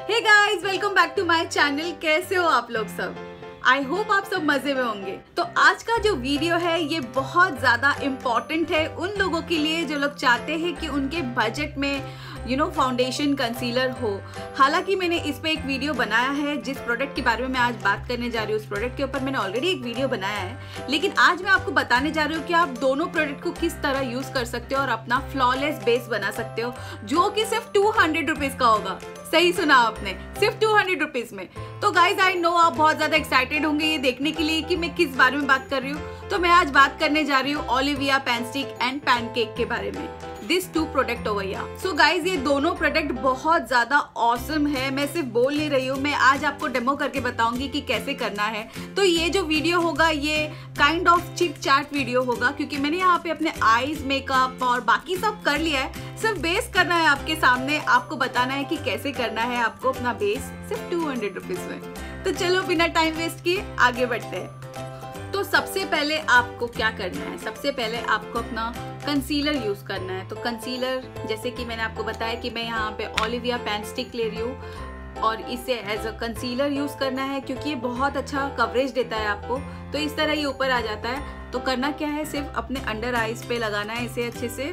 Hey guys, welcome back to my channel. कैसे हो आप लोग सब? आई होप आप सब मजे में होंगे। तो आज का जो वीडियो है ये बहुत ज़्यादा इम्पॉर्टेंट है उन लोगों के लिए जो लोग चाहते हैं कि उनके बजट में फाउंडेशन कंसीलर हो। हालांकि मैंने इस पे एक वीडियो बनाया है जिस प्रोडक्ट के बारे में मैं आज बात करने जा रही हूँ। उस प्रोडक्ट के ऊपर मैंने ऑलरेडी एक वीडियो बनाया है, लेकिन आज मैं आपको बताने जा रही हूँ कि आप दोनों प्रोडक्ट को किस तरह यूज कर सकते हो और अपना फ्लॉलेस बेस बना सकते हो, जो कि सिर्फ 200 रुपीज का होगा। सही सुना आपने, सिर्फ 200 रुपीज में। तो गाइज आई नो आप बहुत ज्यादा एक्साइटेड होंगे ये देखने के लिए कि मैं किस बारे में बात कर रही हूँ। तो मैं आज बात करने जा रही हूँ ओलिविया पैनस्टिक एंड पैनकेक के बारे में। This two product over here. So guys ये दोनों प्रोडक्ट बहुत ज्यादा ऑसम है। मैं सिर्फ बोल नहीं रही हूँ, मैं आज आपको डेमो करके बताऊंगी कि कैसे करना है। तो ये जो वीडियो होगा ये kind of chit chat video होगा, क्योंकि मैंने यहाँ पे अपने आईज मेकअप और बाकी सब कर लिया है। सिर्फ बेस करना है आपके सामने, आपको बताना है कि कैसे करना है आपको अपना बेस सिर्फ 200 रुपीज में। तो चलो बिना टाइम वेस्ट किए आगे बढ़ते हैं। तो सबसे पहले आपको क्या करना है, सबसे पहले आपको अपना कंसीलर यूज करना है। तो कंसीलर जैसे कि मैंने आपको बताया कि मैं यहाँ पे ओलिविया पैनस्टिक ले रही हूँ और इसे एज अ कंसीलर यूज करना है, क्योंकि ये बहुत अच्छा कवरेज देता है आपको। तो इस तरह ये ऊपर आ जाता है। तो करना क्या है, सिर्फ अपने अंडर आईज पे लगाना है इसे अच्छे से।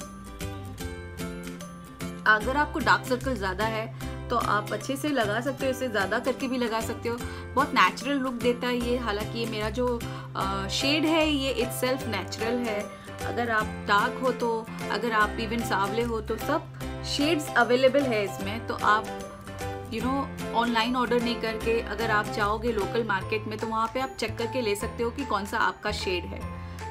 अगर आपको डार्क सर्कल ज्यादा है तो आप अच्छे से लगा सकते हो, इसे ज़्यादा करके भी लगा सकते हो। बहुत नेचुरल लुक देता है ये। हालांकि ये मेरा जो शेड है ये इटसेल्फ नेचुरल है। अगर आप डार्क हो तो, अगर आप इवन सांवले हो तो सब शेड्स अवेलेबल है इसमें। तो आप ऑनलाइन ऑर्डर नहीं करके अगर आप जाओगे लोकल मार्केट में तो वहाँ पे आप चेक करके ले सकते हो कि कौन सा आपका शेड है।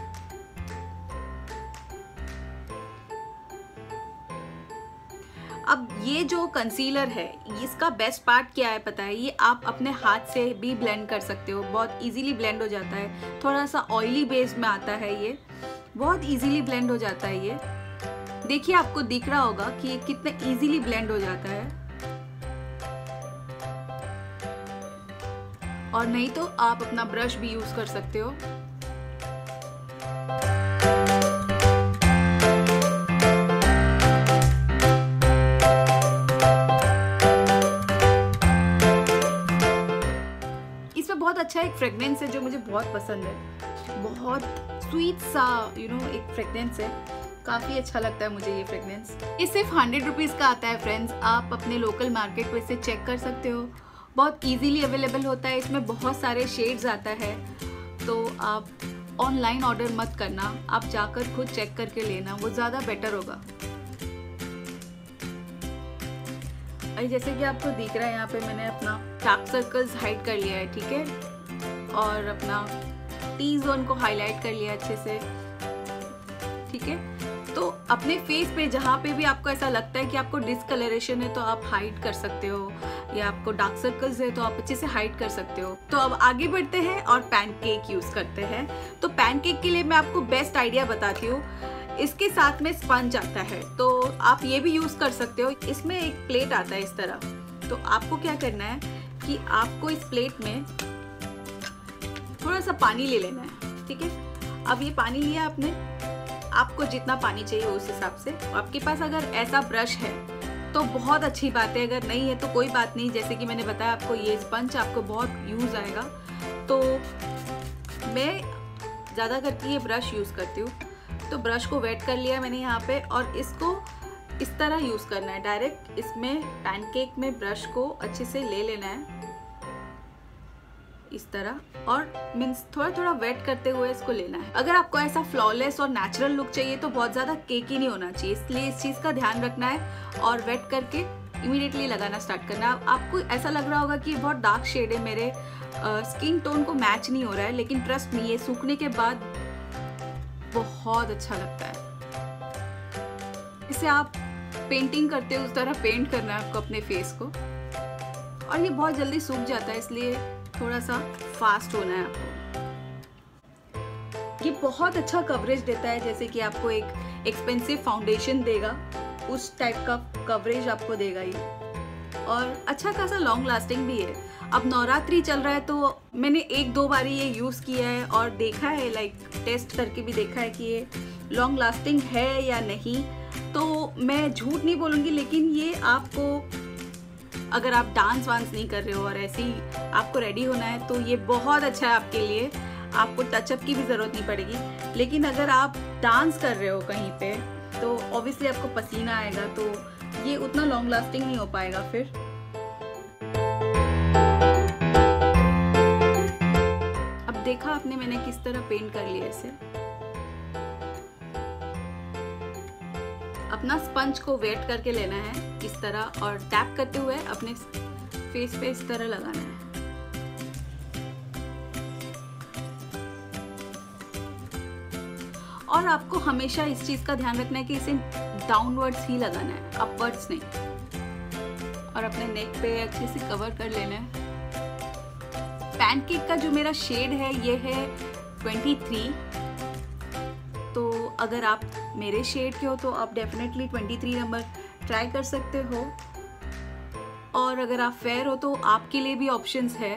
अब ये जो कंसीलर है इसका बेस्ट पार्ट क्या है पता है, ये आप अपने हाथ से भी ब्लेंड कर सकते हो। बहुत इजीली ब्लेंड हो जाता है। थोड़ा सा ऑयली बेस में आता है, ये बहुत इजीली ब्लेंड हो जाता है। ये देखिए आपको दिख रहा होगा कि ये कितना इजीली ब्लेंड हो जाता है। और नहीं तो आप अपना ब्रश भी यूज कर सकते हो। बहुत अच्छा एक फ्रेग्रेंस है जो मुझे बहुत पसंद है। बहुत स्वीट सा एक फ्रेग्रेंस है, काफी अच्छा लगता है मुझे ये फ्रेग्रेंस। ये सिर्फ 100 रुपीज का आता है फ्रेंड्स। आप अपने लोकल मार्केट में से चेक कर सकते हो। बहुत इजीली अवेलेबल होता है, इसमें बहुत सारे शेड्स आता है। तो आप ऑनलाइन ऑर्डर मत करना, आप जाकर खुद चेक करके लेना, वो ज्यादा बेटर होगा। जैसे कि आपको दिख रहा है यहाँ पे मैंने अपना डार्क सर्कल्स हाइड कर लिया है, ठीक है, और अपना टी जोन को हाईलाइट कर लिया अच्छे से, ठीक है। तो अपने फेस पे जहाँ पे भी आपको ऐसा लगता है कि आपको डिस्कलरेशन है तो आप हाइड कर सकते हो, या आपको डार्क सर्कल्स है तो आप अच्छे से हाइड कर सकते हो। तो अब आगे बढ़ते हैं और पैनकेक यूज करते हैं। तो पैनकेक के लिए मैं आपको बेस्ट आइडिया बताती हूँ। इसके साथ में स्पंज आता है, तो आप ये भी यूज कर सकते हो। इसमें एक प्लेट आता है इस तरह। तो आपको क्या करना है कि आपको इस प्लेट में थोड़ा सा पानी ले लेना है, ठीक है। अब ये पानी लिया आपने, आपको जितना पानी चाहिए उस हिसाब से। आपके पास अगर ऐसा ब्रश है तो बहुत अच्छी बात है, अगर नहीं है तो कोई बात नहीं। जैसे कि मैंने बताया आपको ये स्पंज आपको बहुत यूज आएगा, तो मैं ज़्यादा करके ये ब्रश यूज करती हूँ। तो ब्रश को वेट कर लिया मैंने यहाँ पे, और इसको इस तरह यूज करना है। डायरेक्ट इसमें पैनकेक में ब्रश को अच्छे से ले लेना है इस तरह, और मीन्स थोड़ा थोड़ा वेट करते हुए इसको लेना है। अगर आपको ऐसा फ्लॉलेस और नेचुरल लुक चाहिए तो बहुत ज्यादा केकी नहीं होना चाहिए, इसलिए इस चीज का ध्यान रखना है। और वेट करके इमीडिएटली लगाना स्टार्ट करना। आपको ऐसा लग रहा होगा कि बहुत डार्क शेड है, मेरे स्किन टोन को मैच नहीं हो रहा है, लेकिन ट्रस्ट मी ये सूखने के बाद बहुत अच्छा लगता है। इसे आप पेंटिंग करते हो उस तरह पेंट करना है आपको अपने फेस को, और ये बहुत जल्दी सूख जाता है, इसलिए थोड़ा सा फास्ट होना है आपको। ये बहुत अच्छा कवरेज देता है, जैसे कि आपको एक एक्सपेंसिव फाउंडेशन देगा उस टाइप का कवरेज आपको देगा ये, और अच्छा खासा लॉन्ग लास्टिंग भी है। अब नवरात्रि चल रहा है तो मैंने 1-2 बारी ये यूज़ किया है और देखा है, लाइक टेस्ट करके भी देखा है कि ये लॉन्ग लास्टिंग है या नहीं। तो मैं झूठ नहीं बोलूँगी, लेकिन ये आपको अगर आप डांस वांस नहीं कर रहे हो और ऐसे ही आपको रेडी होना है तो ये बहुत अच्छा है आपके लिए, आपको टचअप की भी ज़रूरत नहीं पड़ेगी। लेकिन अगर आप डांस कर रहे हो कहीं पे तो ऑब्वियसली आपको पसीना आएगा, तो ये उतना लॉन्ग लास्टिंग नहीं हो पाएगा फिर। अब देखा आपने मैंने किस तरह पेंट कर लिया इसे। अपना स्पंज को वेट करके लेना है इस तरह और टैप करते हुए अपने फेस पे इस तरह लगाना है। और आपको हमेशा इस चीज का ध्यान रखना है कि इसे डाउनवर्ड्स ही लगाना है, अपवर्ड्स नहीं। और अपने नेक पे अच्छे से कवर कर लेना है। पैनकेक का जो मेरा शेड है ये है 23। तो अगर आप मेरे शेड के हो तो आप डेफिनेटली 23 नंबर ट्राई कर सकते हो। और अगर आप फेयर हो तो आपके लिए भी ऑप्शंस है।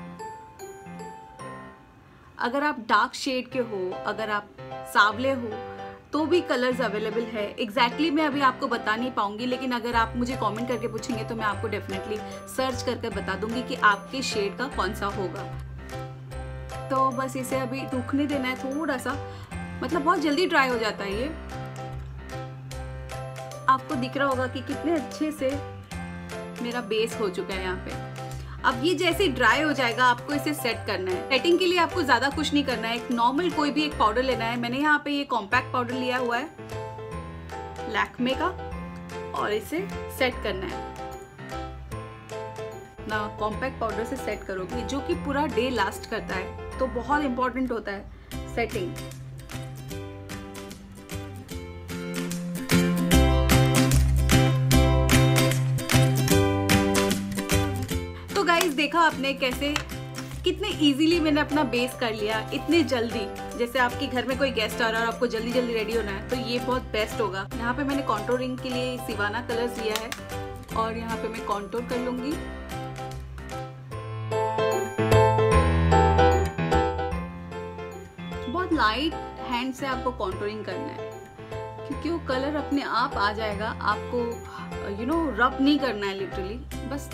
अगर आप डार्क शेड के हो, अगर आप सांवले हो तो भी कलर्स अवेलेबल है। एग्जैक्टली मैं अभी आपको बता नहीं पाऊंगी, लेकिन अगर आप मुझे कमेंट करके पूछेंगे तो मैं आपको डेफिनेटली सर्च करके बता दूंगी कि आपके शेड का कौन सा होगा। तो बस इसे अभी सूखने देना है थोड़ा सा, मतलब बहुत जल्दी ड्राई हो जाता है ये। आपको दिख रहा होगा कि कितने अच्छे से मेरा बेस हो चुका है यहाँ पे। अब ये जैसे ड्राई हो जाएगा आपको इसे सेट करना है। सेटिंग के लिए आपको ज्यादा कुछ नहीं करना है, एक नॉर्मल कोई भी एक पाउडर लेना है। मैंने यहाँ पे ये कॉम्पैक्ट पाउडर लिया हुआ है लैक्मे का, और इसे सेट करना है ना। कॉम्पैक्ट पाउडर से सेट करोगे जो कि पूरा डे लास्ट करता है, तो बहुत इंपॉर्टेंट होता है सेटिंग। गाइस देखा आपने कैसे कितने इजीली मैंने अपना बेस कर लिया इतने जल्दी। जैसे आपके घर में कोई गेस्ट आ रहा है और आपको जल्दी जल्दी रेडी होना है तो ये बहुत बेस्ट होगा। यहाँ पे मैंने कॉन्टोरिंग के लिए सिवाना कलर्स लिया है और यहाँ पे मैं कॉन्टोर कर लूंगी। बहुत लाइट हैंड से आपको कॉन्टोरिंग करना है क्योंकि वो कलर अपने आप आ जाएगा। आपको रब नहीं करना है लिटरली। बस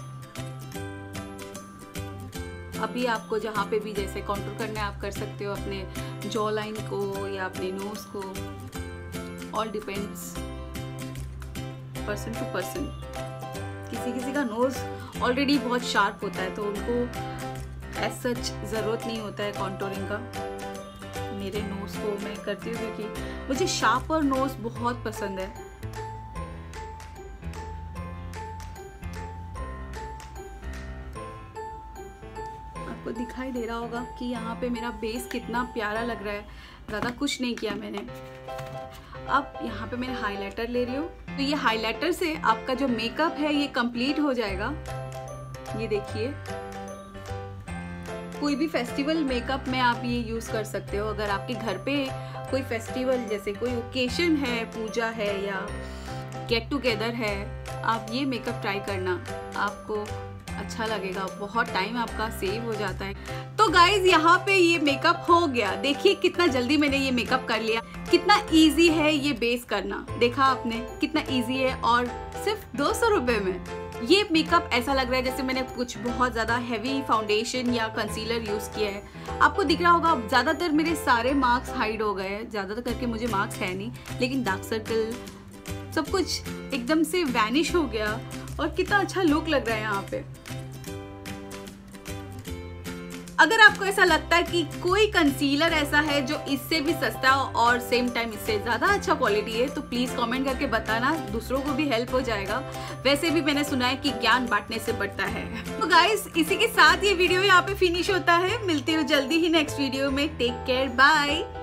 अभी आपको जहाँ पे भी जैसे कॉन्टूर करना है आप कर सकते हो, अपने जॉ लाइन को या अपने नोज को। All depends person to person. किसी किसी का नोज ऑलरेडी बहुत शार्प होता है तो उनको एज सच ज़रूरत नहीं होता है कॉन्टूरिंग का। मेरे नोज को मैं करती हूँ क्योंकि मुझे शार्प और नोज बहुत पसंद है। आपको दिखाई दे रहा होगा कि यहाँ पे मेरा बेस कितना प्यारा लग रहा है। ज़्यादा कुछ नहीं किया मैंने। अब यहाँ पे मैं हाइलाइटर ले रही हूँ, तो ये हाइलाइटर से आपका जो मेकअप है ये कंप्लीट हो जाएगा। ये देखिए, कोई भी फेस्टिवल मेकअप में आप ये यूज़ कर सकते हो। अगर आपके घर पे कोई फेस्टिवल जैसे कोई ओकेशन है, पूजा है या गेट टुगेदर है, आप ये मेकअप ट्राई करना, आपको अच्छा लगेगा। बहुत टाइम आपका सेव हो जाता है। तो गाइज यहाँ पे ये मेकअप हो गया। देखिए कितना जल्दी मैंने ये मेकअप कर लिया। कितना इजी है ये बेस करना, देखा आपने कितना इजी है। और सिर्फ 200 रुपए में ये मेकअप ऐसा लग रहा है जैसे मैंने कुछ बहुत ज़्यादा हैवी फाउंडेशन या कंसीलर यूज़ किया है। आपको दिख रहा होगा ज़्यादातर मेरे सारे मार्क्स हाइड हो गए हैं। ज़्यादातर करके मुझे मार्क्स है नहीं, लेकिन डार्क सर्कल सब कुछ एकदम से वैनिश हो गया और कितना अच्छा लुक लग रहा है यहाँ पे। अगर आपको ऐसा लगता है कि कोई कंसीलर ऐसा है जो इससे भी सस्ता और सेम टाइम इससे ज़्यादा अच्छा क्वालिटी है तो प्लीज़ कमेंट करके बताना, दूसरों को भी हेल्प हो जाएगा। वैसे भी मैंने सुना है कि ज्ञान बांटने से बढ़ता है। तो गाइस इसी के साथ ये वीडियो यहाँ पे फिनिश होता है। मिलती हूँ जल्दी ही नेक्स्ट वीडियो में। Take care, bye.